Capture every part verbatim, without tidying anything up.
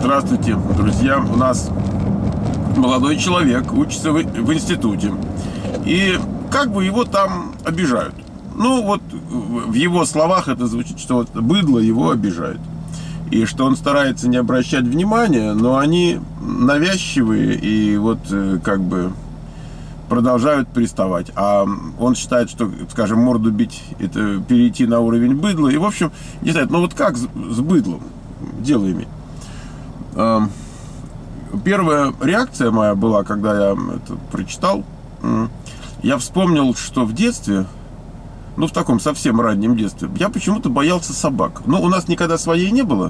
Здравствуйте, друзья. У нас молодой человек учится в, в институте. И как бы его там обижают. Ну, вот в его словах это звучит, что вот быдло его обижает. И что он старается не обращать внимания, но они навязчивые и вот как бы продолжают приставать. А он считает, что, скажем, морду бить — это перейти на уровень быдла. И, в общем, не знаю, ну вот как с, с быдлом дело иметь? Первая реакция моя была, когда я это прочитал, я вспомнил, что в детстве, ну в таком совсем раннем детстве, я почему-то боялся собак. Ну, у нас никогда своей не было.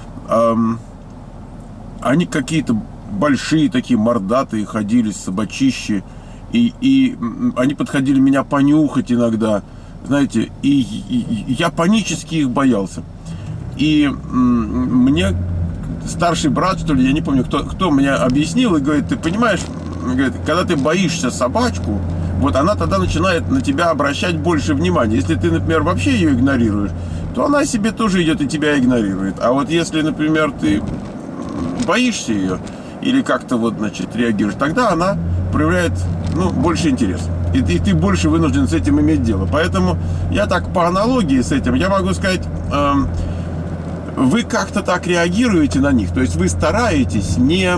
Они какие-то большие такие, мордатые, ходили, собачищи. И, и они подходили меня понюхать иногда, знаете, и, и, и я панически их боялся. И мне старший брат, что ли, я не помню, кто, кто мне объяснил, и говорит: ты понимаешь, говорит, когда ты боишься собачку, вот она тогда начинает на тебя обращать больше внимания. Если ты, например, вообще ее игнорируешь, то она себе тоже идет и тебя игнорирует. А вот если, например, ты боишься ее или как-то вот, значит, реагируешь, тогда она проявляет, ну, больше интерес. И, и ты больше вынужден с этим иметь дело. Поэтому я так по аналогии с этим, я могу сказать, э, вы как-то так реагируете на них. То есть вы стараетесь не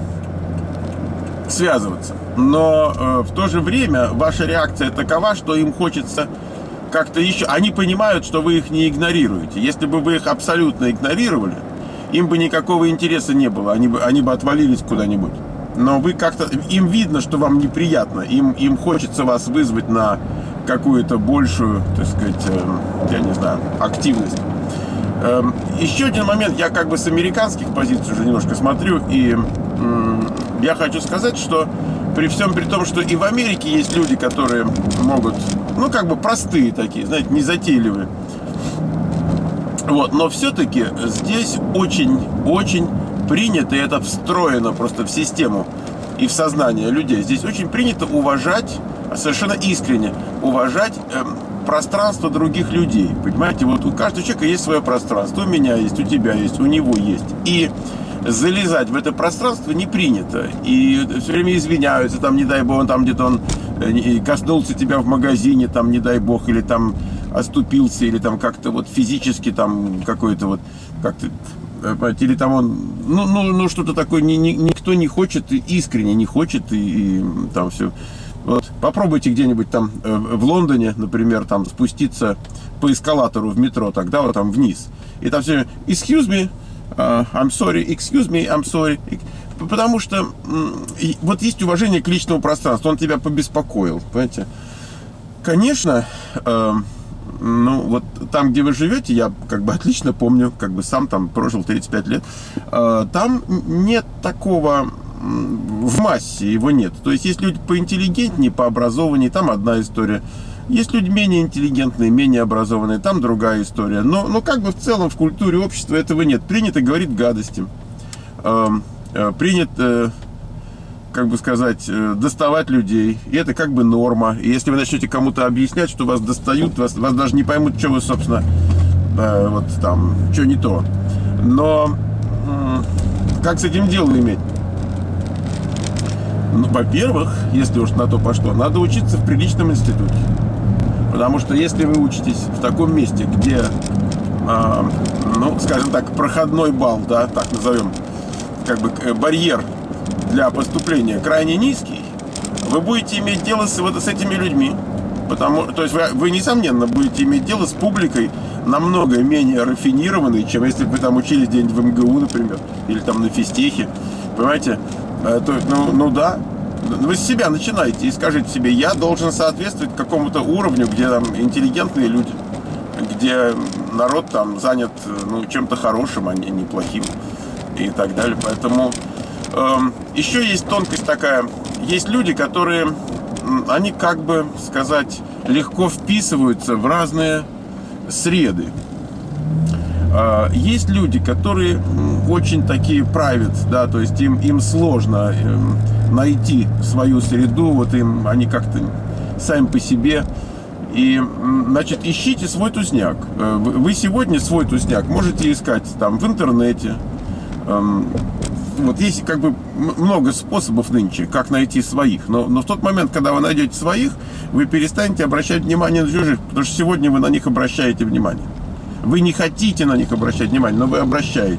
связываться. Но э, в то же время ваша реакция такова, что им хочется как-то еще... Они понимают, что вы их не игнорируете. Если бы вы их абсолютно игнорировали, им бы никакого интереса не было. Они бы, они бы отвалились куда-нибудь. Но вы как-то... Им видно, что вам неприятно. Им, им хочется вас вызвать на какую-то большую, так сказать, э, я не знаю, активность. Э, еще один момент. Я как бы с американских позиций уже немножко смотрю. И э, я хочу сказать, что при всем при том, что и в Америке есть люди, которые могут... Ну, как бы простые такие, знаете, незатейливые. Вот. Но все-таки здесь очень-очень... принято, и это встроено просто в систему и в сознание людей. Здесь очень принято уважать, совершенно искренне уважать э, пространство других людей. Понимаете, вот у каждого человека есть свое пространство. У меня есть, у тебя есть, у него есть. И залезать в это пространство не принято. И все время извиняются, там, не дай бог, он там где-то он коснулся тебя в магазине, там, не дай бог, или там оступился, или там как-то вот физически там какой-то вот как-то... Или там он, ну, ну, ну что-то такое, ни, ни, никто не хочет, искренне не хочет, и, и там все. Вот. Попробуйте где-нибудь там э, в Лондоне, например, там спуститься по эскалатору в метро, тогда вот там вниз. И там все время excuse me, uh, I'm sorry, excuse me, I'm sorry. Потому что э, вот есть уважение к личному пространству, он тебя побеспокоил, понимаете. Конечно, э, ну, вот там, где вы живете, я как бы отлично помню, как бы сам там прожил тридцать пять лет, там нет такого, в массе его нет. То есть есть люди поинтеллигентнее, пообразованнее, там одна история. Есть люди менее интеллигентные, менее образованные, там другая история. Но, но как бы в целом в культуре общества этого нет. Принято говорить гадости. Принято... как бы сказать, доставать людей. И это как бы норма. И если вы начнете кому-то объяснять, что вас достают, вас, вас даже не поймут, что вы, собственно, э, вот там, что не то. Но э, как с этим делом иметь? Ну, во-первых, если уж на то пошло, надо учиться в приличном институте. Потому что если вы учитесь в таком месте, где, э, ну, скажем так, проходной балл, да, так назовем, как бы барьер для поступления крайне низкий, вы будете иметь дело с, вот, с этими людьми. Потому, то есть вы, вы, несомненно, будете иметь дело с публикой намного менее рафинированной, чем если бы вы там учились где-нибудь в эм гэ у, например, или там на физтехе. Понимаете? То, ну, ну да. Вы с себя начинаете и скажите себе: я должен соответствовать какому-то уровню, где там интеллигентные люди, где народ там занят, ну, чем-то хорошим, а не неплохим и так далее. Поэтому еще есть тонкость такая. Есть люди, которые, они, как бы сказать, легко вписываются в разные среды. Есть люди, которые очень такие private, да, то есть им, им сложно найти свою среду, вот им, они как-то сами по себе. И, значит, ищите свой тусняк. Вы сегодня свой тусняк можете искать там в интернете, Вот есть как бы много способов нынче, как найти своих. Но, но в тот момент, когда вы найдете своих, вы перестанете обращать внимание на чужих, потому что сегодня вы на них обращаете внимание. Вы не хотите на них обращать внимание, но вы обращаете.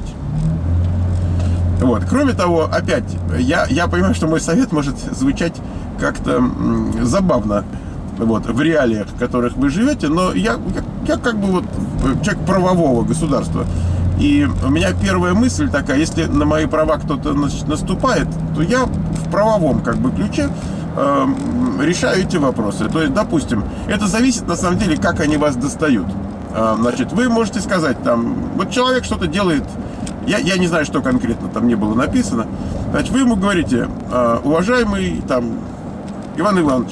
Вот. Кроме того, опять, я, я понимаю, что мой совет может звучать как-то забавно вот, в реалиях, в которых вы живете, но я, я, я как бы вот человек правового государства. И у меня первая мысль такая: если на мои права кто-то наступает, то я в правовом как бы ключе э, решаю эти вопросы. То есть, допустим, это зависит на самом деле, как они вас достают. Э, значит, вы можете сказать, там, вот человек что-то делает, я, я не знаю, что конкретно там не было написано, значит, вы ему говорите: э, уважаемый там Иван Иванович,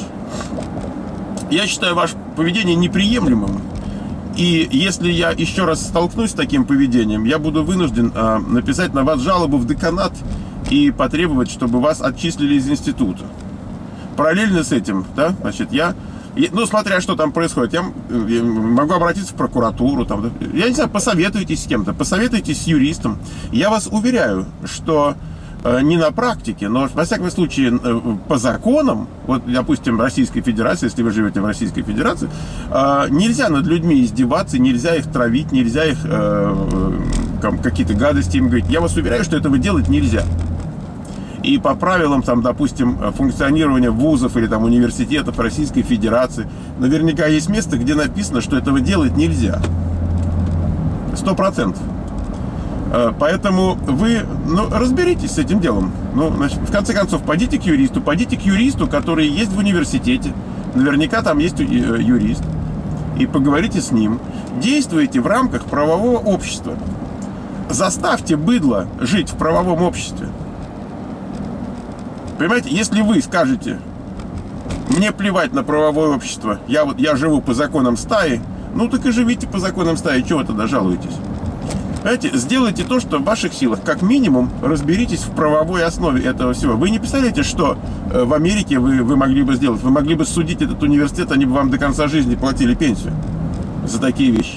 я считаю ваше поведение неприемлемым. И если я еще раз столкнусь с таким поведением, я буду вынужден э, написать на вас жалобу в деканат и потребовать, чтобы вас отчислили из института. Параллельно с этим, да, значит, я, ну, смотря что там происходит, я, я могу обратиться в прокуратуру, там, я не знаю, посоветуйтесь с кем-то, посоветуйтесь с юристом. Я вас уверяю, что не на практике, но, во всяком случае, по законам, вот, допустим, Российской Федерации, если вы живете в Российской Федерации, нельзя над людьми издеваться, нельзя их травить, нельзя их какие-то гадости им говорить. Я вас уверяю, что этого делать нельзя. И по правилам, там, допустим, функционирования вузов или там университетов Российской Федерации, наверняка есть место, где написано, что этого делать нельзя. Сто процентов. Поэтому вы, ну, разберитесь с этим делом. Ну, значит, в конце концов, пойдите к юристу, пойдите к юристу, который есть в университете. Наверняка там есть юрист. И поговорите с ним. Действуйте в рамках правового общества. Заставьте быдло жить в правовом обществе. Понимаете, если вы скажете: мне плевать на правовое общество, я вот я живу по законам стаи, ну так и живите по законам стаи, чего вы тогда жалуетесь? Знаете, сделайте то, что в ваших силах. Как минимум, разберитесь в правовой основе этого всего. Вы не представляете, что в Америке вы, вы могли бы сделать? Вы могли бы судить этот университет, они бы вам до конца жизни платили пенсию за такие вещи.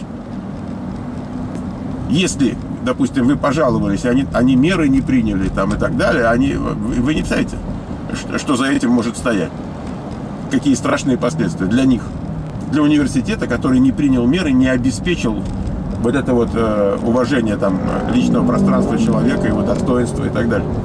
Если, допустим, вы пожаловались, они, они меры не приняли там, и так далее, они, вы, вы не представляете, что, что за этим может стоять. Какие страшные последствия для них. Для университета, который не принял меры, не обеспечил вот это вот э, уважение там личного пространства человека, его достоинства и так далее.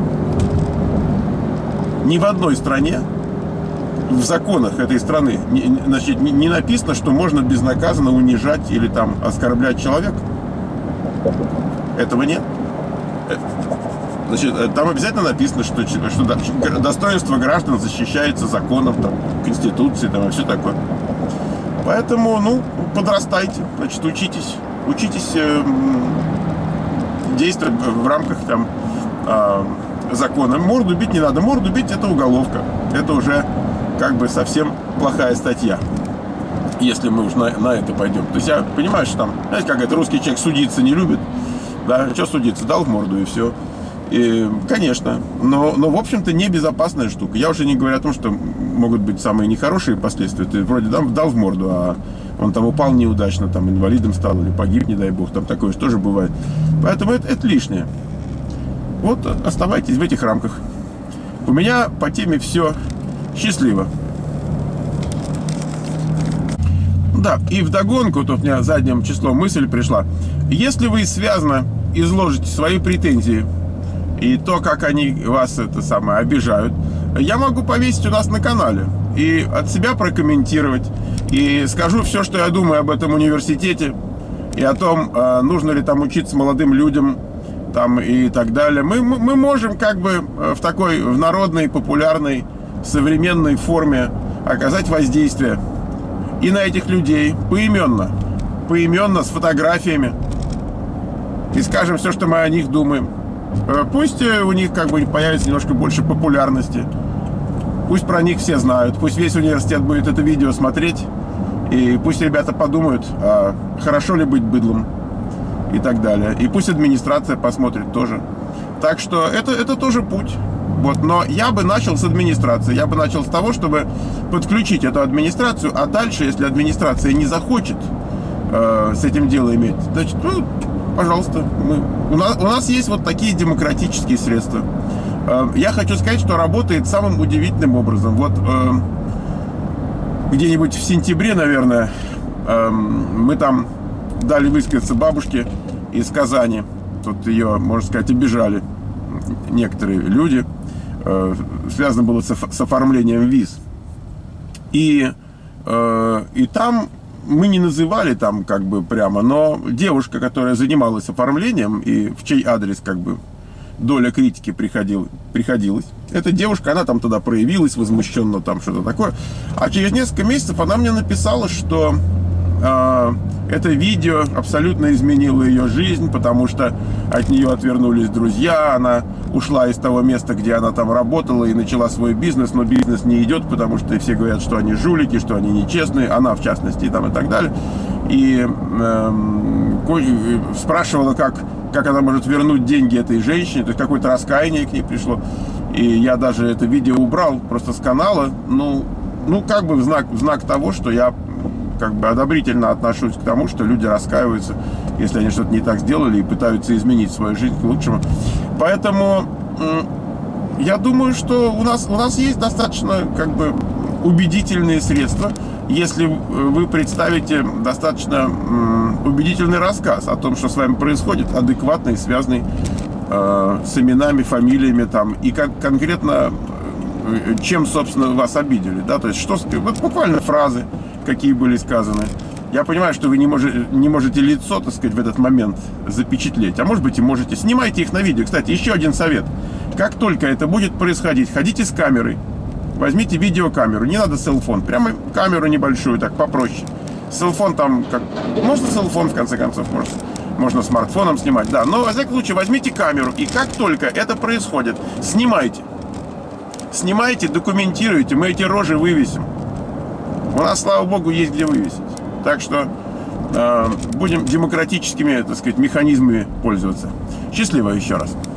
Ни в одной стране, в законах этой страны, не, значит, не, не написано, что можно безнаказанно унижать или там оскорблять человека. Этого нет. Значит, там обязательно написано, что, что достоинство граждан защищается законом, там, Конституцией, там, и все такое. Поэтому, ну, подрастайте, значит, учитесь, учитесь э, действовать в рамках там э, закона. Морду бить не надо, морду бить — это уголовка, это уже как бы совсем плохая статья, если мы уж на, на это пойдем. То есть я понимаю, что там, знаете, как это, русский человек судиться не любит, да, что судиться, дал в морду и все. И, конечно, но, но в общем-то небезопасная штука. Я уже не говорю о том, что могут быть самые нехорошие последствия. Ты вроде дал, дал в морду, а он там упал неудачно, там инвалидом стал или погиб, не дай бог, там такое же тоже бывает. Поэтому это, это лишнее. Вот оставайтесь в этих рамках. У меня по теме все. Счастливо. Да, и вдогонку, тут у меня задним числом мысль пришла. Если вы связно изложите свои претензии и то, как они вас это самое обижают, я могу повесить у нас на канале и от себя прокомментировать, и скажу все, что я думаю об этом университете, и о том, нужно ли там учиться молодым людям, там, и так далее. Мы, мы можем как бы в такой, в народной, популярной, современной форме оказать воздействие и на этих людей поименно, поименно, с фотографиями, и скажем все, что мы о них думаем. Пусть у них как бы появится немножко больше популярности. Пусть про них все знают. Пусть весь университет будет это видео смотреть. И пусть ребята подумают, а хорошо ли быть быдлом и так далее. И пусть администрация посмотрит тоже. Так что это, это тоже путь. Вот. Но я бы начал с администрации. Я бы начал с того, чтобы подключить эту администрацию. А дальше, если администрация не захочет э, с этим дело иметь, значит, ну, пожалуйста, мы, у, нас, у нас есть вот такие демократические средства. Я хочу сказать, что работает самым удивительным образом. Вот где-нибудь в сентябре, наверное, мы там дали высказаться бабушке из Казани. Тут ее, можно сказать, обижали некоторые люди. Связано было с оформлением виз. И, и там мы не называли там как бы прямо, но девушка, которая занималась оформлением и в чей адрес как бы доля критики приходил, приходилась. Эта девушка, она там тогда проявилась, возмущенно там что-то такое. А через несколько месяцев она мне написала, что э, это видео абсолютно изменило ее жизнь, потому что от нее отвернулись друзья, она ушла из того места, где она там работала, и начала свой бизнес, но бизнес не идет, потому что все говорят, что они жулики, что они нечестные, она в частности там и так далее. И э, спрашивала, как как она может вернуть деньги этой женщине, то есть какое-то раскаяние к ней пришло. И я даже это видео убрал просто с канала, ну, ну как бы в знак, в знак того, что я как бы одобрительно отношусь к тому, что люди раскаиваются, если они что-то не так сделали и пытаются изменить свою жизнь к лучшему. Поэтому я думаю, что у нас, у нас есть достаточно как бы убедительные средства, если вы представите достаточно убедительный рассказ о том, что с вами происходит, адекватный, связанный э, с именами, фамилиями там, и как конкретно, э, чем, собственно, вас обидели, да, то есть, что, вот буквально фразы, какие были сказаны. Я понимаю, что вы не можете, не можете лицо, так сказать, в этот момент запечатлеть, а может быть и можете. Снимайте их на видео. Кстати, еще один совет. Как только это будет происходить, ходите с камерой, возьмите видеокамеру, не надо селфон, прямо камеру небольшую, так попроще. Селфон там, как... можно селфон в конце концов, можно, можно смартфоном снимать, да, но во всяком случае возьмите камеру, и как только это происходит, снимайте. Снимайте, документируйте, мы эти рожи вывесим. У нас, слава богу, есть где вывесить. Так что э, будем демократическими, так сказать, механизмами пользоваться. Счастливо еще раз.